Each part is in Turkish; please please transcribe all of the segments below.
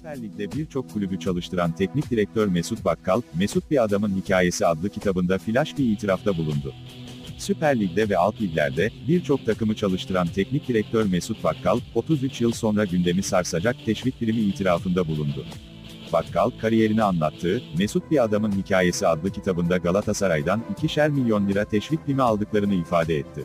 Süper Lig'de birçok kulübü çalıştıran teknik direktör Mesut Bakkal, "Mesut Bir Adamın Hikayesi" adlı kitabında flash bir itirafta bulundu. Süper Lig'de ve alt liglerde birçok takımı çalıştıran teknik direktör Mesut Bakkal, 33 yıl sonra gündemi sarsacak teşvik primi itirafında bulundu. Bakkal, kariyerini anlattığı "Mesut Bir Adamın Hikayesi" adlı kitabında Galatasaray'dan 2'şer milyon lira teşvik primi aldıklarını ifade etti.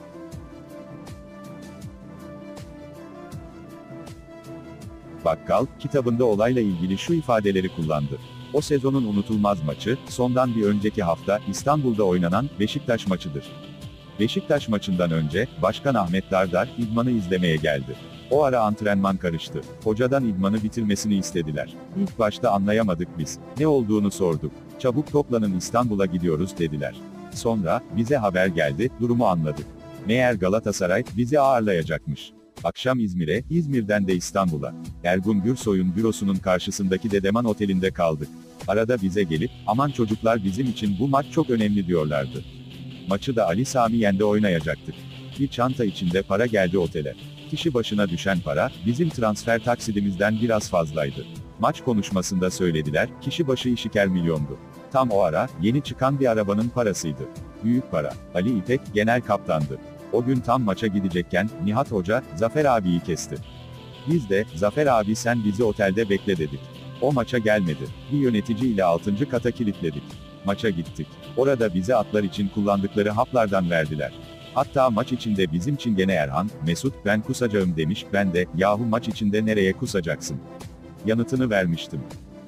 Bakkal, kitabında olayla ilgili şu ifadeleri kullandı. "O sezonun unutulmaz maçı, sondan bir önceki hafta, İstanbul'da oynanan, Beşiktaş maçıdır. Beşiktaş maçından önce, Başkan Ahmet Dardar, idmanı izlemeye geldi. O ara antrenman karıştı. Hocadan idmanı bitirmesini istediler. İlk başta anlayamadık biz. Ne olduğunu sorduk. Çabuk toplanın İstanbul'a gidiyoruz dediler. Sonra, bize haber geldi, durumu anladık. Meğer Galatasaray, bizi ağırlayacakmış. Akşam İzmir'e, İzmir'den de İstanbul'a. Ergun Gürsoy'un bürosunun karşısındaki Dedeman Oteli'nde kaldık. Arada bize gelip, aman çocuklar bizim için bu maç çok önemli diyorlardı. Maçı da Ali Sami Yen'de oynayacaktık. Bir çanta içinde para geldi otele. Kişi başına düşen para, bizim transfer taksidimizden biraz fazlaydı. Maç konuşmasında söylediler, kişi başı işiker milyondu. Tam o ara, yeni çıkan bir arabanın parasıydı. Büyük para. Ali İpek, genel kaptandı. O gün tam maça gidecekken, Nihat Hoca, Zafer abiyi kesti. Biz de, Zafer abi sen bizi otelde bekle dedik. O maça gelmedi. Bir yönetici ile 6. kata kilitledik. Maça gittik. Orada bize atlar için kullandıkları haplardan verdiler. Hatta maç içinde bizim Çingene Erhan, Mesut, ben kusacağım demiş, ben de, yahu maç içinde nereye kusacaksın? Yanıtını vermiştim.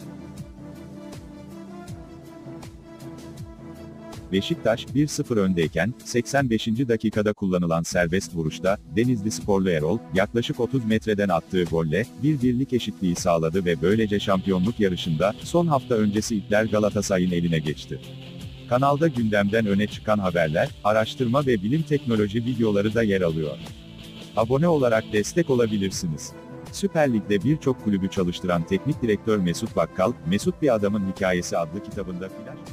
Beşiktaş, 1-0 öndeyken, 85. dakikada kullanılan serbest vuruşta, Denizli sporlu Erol, yaklaşık 30 metreden attığı golle, 1-1'lik eşitliği sağladı ve böylece şampiyonluk yarışında, son hafta öncesi ipler Galatasaray'ın eline geçti. Kanalda gündemden öne çıkan haberler, araştırma ve bilim teknoloji videoları da yer alıyor. Abone olarak destek olabilirsiniz. Süper Lig'de birçok kulübü çalıştıran teknik direktör Mesut Bakkal, "Mesut Bir Adamın Hikayesi" adlı kitabında flash